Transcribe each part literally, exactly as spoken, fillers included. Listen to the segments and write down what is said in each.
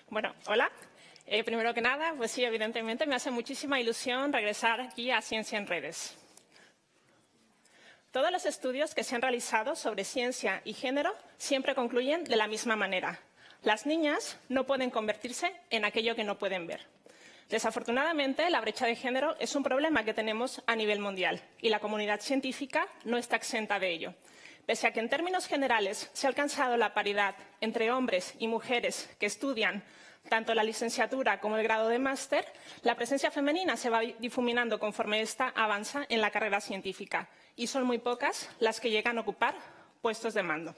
Bueno, hola. Eh, primero que nada, pues sí, evidentemente me hace muchísima ilusión regresar aquí a Ciencia en Redes. Todos los estudios que se han realizado sobre ciencia y género siempre concluyen de la misma manera. Las niñas no pueden convertirse en aquello que no pueden ver. Desafortunadamente, la brecha de género es un problema que tenemos a nivel mundial y la comunidad científica no está exenta de ello. Pese a que en términos generales se ha alcanzado la paridad entre hombres y mujeres que estudian tanto la licenciatura como el grado de máster, la presencia femenina se va difuminando conforme ésta avanza en la carrera científica y son muy pocas las que llegan a ocupar puestos de mando.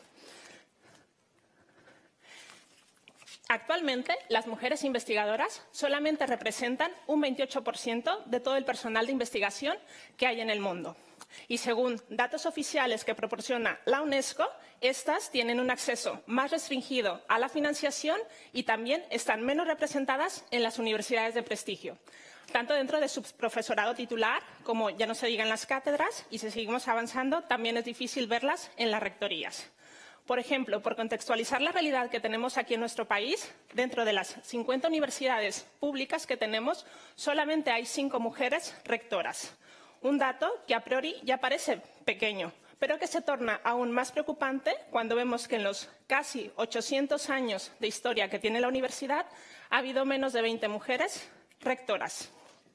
Actualmente, las mujeres investigadoras solamente representan un veintiocho por ciento de todo el personal de investigación que hay en el mundo. Y según datos oficiales que proporciona la UNESCO, estas tienen un acceso más restringido a la financiación y también están menos representadas en las universidades de prestigio, tanto dentro de su profesorado titular como ya no se diga en las cátedras, y si seguimos avanzando también es difícil verlas en las rectorías. Por ejemplo, por contextualizar la realidad que tenemos aquí en nuestro país, dentro de las cincuenta universidades públicas que tenemos, solamente hay cinco mujeres rectoras. Un dato que a priori ya parece pequeño, pero que se torna aún más preocupante cuando vemos que en los casi ochocientos años de historia que tiene la universidad ha habido menos de veinte mujeres rectoras.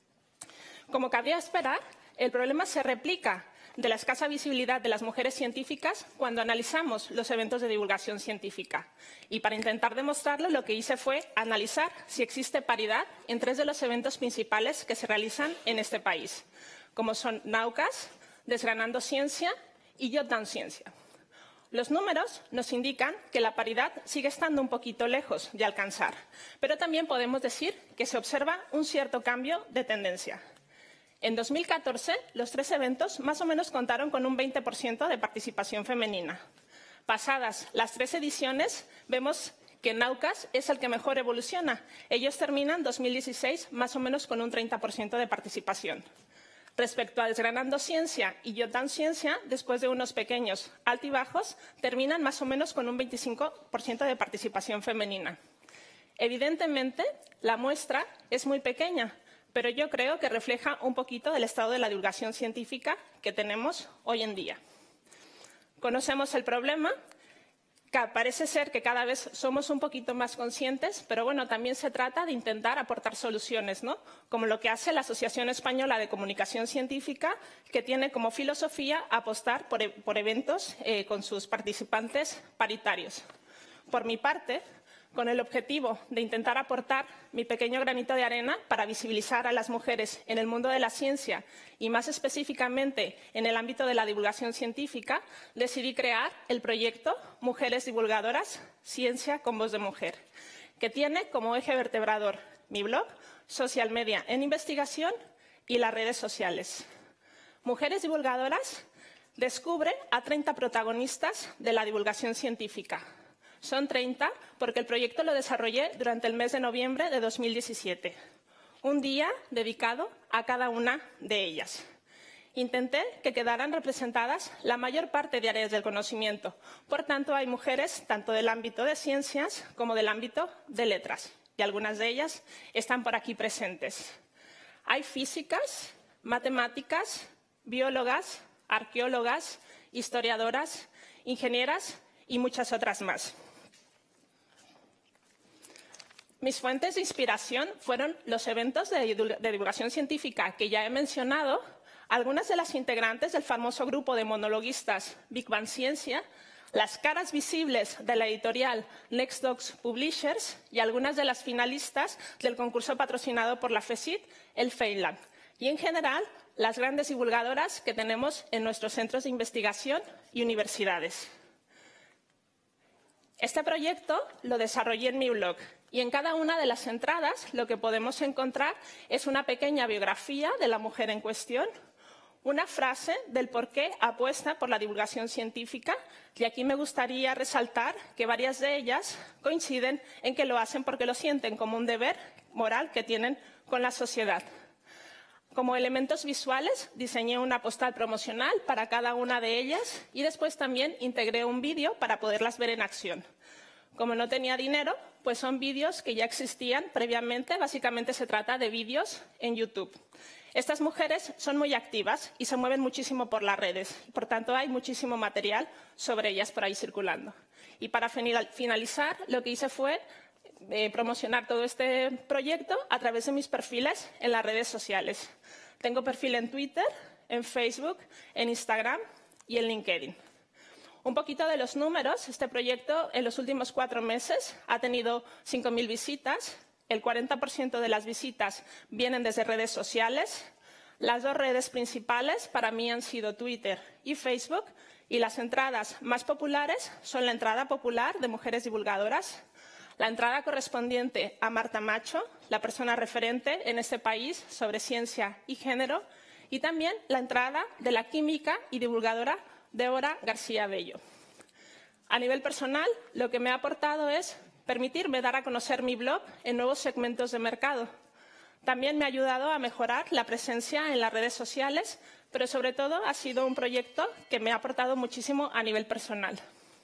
Como cabría esperar, el problema se replica de la escasa visibilidad de las mujeres científicas cuando analizamos los eventos de divulgación científica. Y para intentar demostrarlo, lo que hice fue analizar si existe paridad en tres de los eventos principales que se realizan en este país, como son Naucas, Desgranando Ciencia y Yo Dan Ciencia. Los números nos indican que la paridad sigue estando un poquito lejos de alcanzar, pero también podemos decir que se observa un cierto cambio de tendencia. En dos mil catorce, los tres eventos más o menos contaron con un veinte por ciento de participación femenina. Pasadas las tres ediciones, vemos que Naucas es el que mejor evoluciona. Ellos terminan dos mil dieciséis más o menos con un treinta por ciento de participación. Respecto a Desgranando Ciencia y Yo Dan Ciencia, después de unos pequeños altibajos, terminan más o menos con un veinticinco por ciento de participación femenina. Evidentemente, la muestra es muy pequeña, pero yo creo que refleja un poquito del estado de la divulgación científica que tenemos hoy en día. Conocemos el problema, que parece ser que cada vez somos un poquito más conscientes, pero bueno, también se trata de intentar aportar soluciones, ¿no? Como lo que hace la Asociación Española de Comunicación Científica, que tiene como filosofía apostar por, por eventos eh, con sus participantes paritarios. Por mi parte, con el objetivo de intentar aportar mi pequeño granito de arena para visibilizar a las mujeres en el mundo de la ciencia y más específicamente en el ámbito de la divulgación científica, decidí crear el proyecto Mujeres Divulgadoras, Ciencia con Voz de Mujer, que tiene como eje vertebrador mi blog, Social Media en Investigación y las redes sociales. Mujeres Divulgadoras descubre a treinta protagonistas de la divulgación científica. Son treinta porque el proyecto lo desarrollé durante el mes de noviembre de dos mil diecisiete, un día dedicado a cada una de ellas. Intenté que quedaran representadas la mayor parte de áreas del conocimiento. Por tanto, hay mujeres tanto del ámbito de ciencias como del ámbito de letras, y algunas de ellas están por aquí presentes. Hay físicas, matemáticas, biólogas, arqueólogas, historiadoras, ingenieras y muchas otras más. Mis fuentes de inspiración fueron los eventos de divulgación científica que ya he mencionado, algunas de las integrantes del famoso grupo de monologuistas Big Bang Ciencia, las caras visibles de la editorial Next Docs Publishers y algunas de las finalistas del concurso patrocinado por la FECIT, el FEILAB, y en general las grandes divulgadoras que tenemos en nuestros centros de investigación y universidades. Este proyecto lo desarrollé en mi blog y en cada una de las entradas lo que podemos encontrar es una pequeña biografía de la mujer en cuestión, una frase del por qué apuesta por la divulgación científica, y aquí me gustaría resaltar que varias de ellas coinciden en que lo hacen porque lo sienten como un deber moral que tienen con la sociedad. Como elementos visuales, diseñé una postal promocional para cada una de ellas y después también integré un vídeo para poderlas ver en acción. Como no tenía dinero, pues son vídeos que ya existían previamente. Básicamente se trata de vídeos en YouTube. Estas mujeres son muy activas y se mueven muchísimo por las redes. Por tanto, hay muchísimo material sobre ellas por ahí circulando. Y para finalizar, lo que hice fue eh, promocionar todo este proyecto a través de mis perfiles en las redes sociales. Tengo perfil en Twitter, en Facebook, en Instagram y en LinkedIn. Un poquito de los números. Este proyecto en los últimos cuatro meses ha tenido cinco mil visitas. El cuarenta por ciento de las visitas vienen desde redes sociales. Las dos redes principales para mí han sido Twitter y Facebook. Y las entradas más populares son la entrada popular de mujeres divulgadoras, la entrada correspondiente a Marta Macho, la persona referente en este país sobre ciencia y género, y también la entrada de la química y divulgadora Débora García Bello. A nivel personal, lo que me ha aportado es permitirme dar a conocer mi blog en nuevos segmentos de mercado. También me ha ayudado a mejorar la presencia en las redes sociales, pero sobre todo ha sido un proyecto que me ha aportado muchísimo a nivel personal.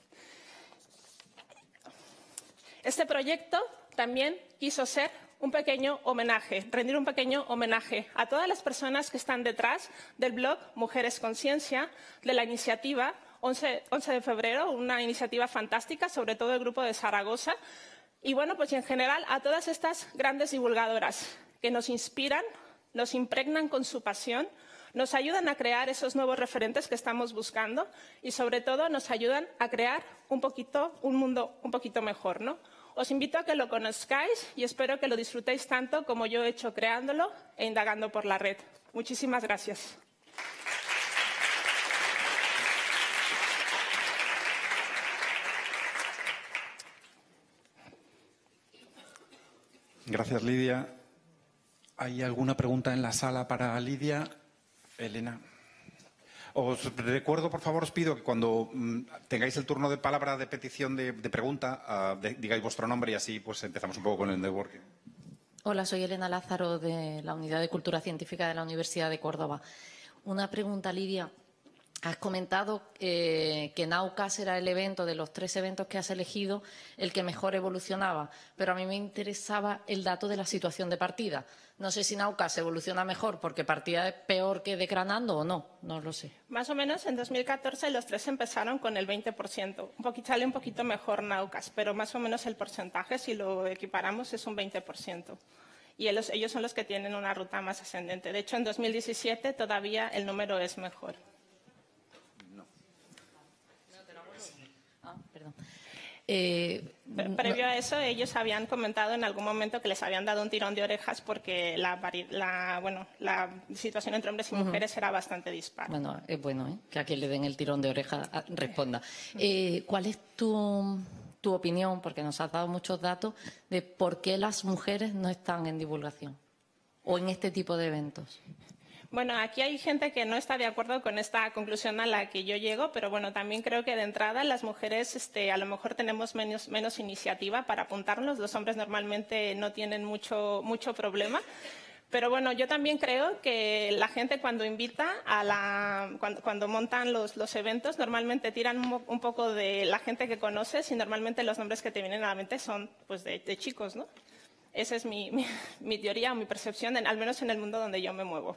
Este proyecto también quiso ser un pequeño homenaje, rendir un pequeño homenaje a todas las personas que están detrás del blog Mujeres con Ciencia, de la iniciativa once de febrero, una iniciativa fantástica, sobre todo el grupo de Zaragoza, y bueno, pues y en general a todas estas grandes divulgadoras que nos inspiran, nos impregnan con su pasión, nos ayudan a crear esos nuevos referentes que estamos buscando y sobre todo nos ayudan a crear un poquito, un mundo un poquito mejor, ¿no? Os invito a que lo conozcáis y espero que lo disfrutéis tanto como yo he hecho creándolo e indagando por la red. Muchísimas gracias. Gracias, Lidia. ¿Hay alguna pregunta en la sala para Lidia? Elena. Os recuerdo, por favor, os pido que cuando mm, tengáis el turno de palabra de petición de, de pregunta, uh, de, digáis vuestro nombre y así pues empezamos un poco con el networking. Hola, soy Elena Lázaro de la Unidad de Cultura Científica de la Universidad de Córdoba. Una pregunta, Lidia. Has comentado eh, que Naucas era el evento de los tres eventos que has elegido el que mejor evolucionaba, pero a mí me interesaba el dato de la situación de partida. No sé si Naucas evoluciona mejor porque partía peor que Decranando o no, no lo sé. Más o menos en dos mil catorce los tres empezaron con el veinte por ciento. Un poquito, sale un poquito mejor Naucas, pero más o menos el porcentaje, si lo equiparamos, es un veinte por ciento. Y ellos, ellos son los que tienen una ruta más ascendente. De hecho, en dos mil diecisiete todavía el número es mejor. Ah, perdón. Eh, Previo a eso, ellos habían comentado en algún momento que les habían dado un tirón de orejas porque la, la, bueno, la situación entre hombres y mujeres uh-huh. era bastante dispar. Bueno, es bueno ¿eh? que a quien le den el tirón de orejas responda. Eh, ¿Cuál es tu, tu opinión, porque nos has dado muchos datos, de por qué las mujeres no están en divulgación o en este tipo de eventos? Bueno, aquí hay gente que no está de acuerdo con esta conclusión a la que yo llego, pero bueno, también creo que de entrada las mujeres este, a lo mejor tenemos menos, menos iniciativa para apuntarnos. Los hombres normalmente no tienen mucho, mucho problema. Pero bueno, yo también creo que la gente cuando invita a la, cuando, cuando montan los, los eventos, normalmente tiran un, un poco de la gente que conoces y normalmente los nombres que te vienen a la mente son pues de, de chicos, ¿no? Esa es mi, mi, mi teoría o mi percepción, en, al menos en el mundo donde yo me muevo.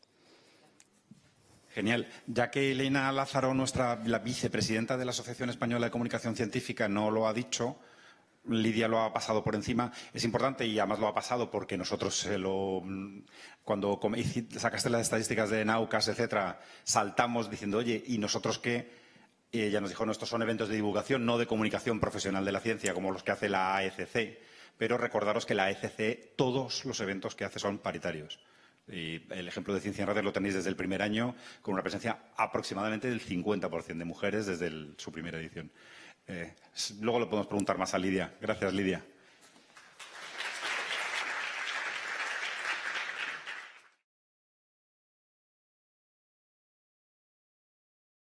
Genial. Ya que Elena Lázaro, nuestra la vicepresidenta de la Asociación Española de Comunicación Científica, no lo ha dicho, Lidia lo ha pasado por encima. Es importante y además lo ha pasado porque nosotros se lo, cuando sacaste las estadísticas de Naucas, etcétera, saltamos diciendo, oye, ¿y nosotros qué? Y ella nos dijo, no, estos son eventos de divulgación, no de comunicación profesional de la ciencia, como los que hace la A E C C. Pero recordaros que la A E C C, todos los eventos que hace son paritarios. Y el ejemplo de Ciencia en Redes lo tenéis desde el primer año, con una presencia aproximadamente del cincuenta por ciento de mujeres desde el, su primera edición. Eh, luego lo podemos preguntar más a Lidia. Gracias, Lidia.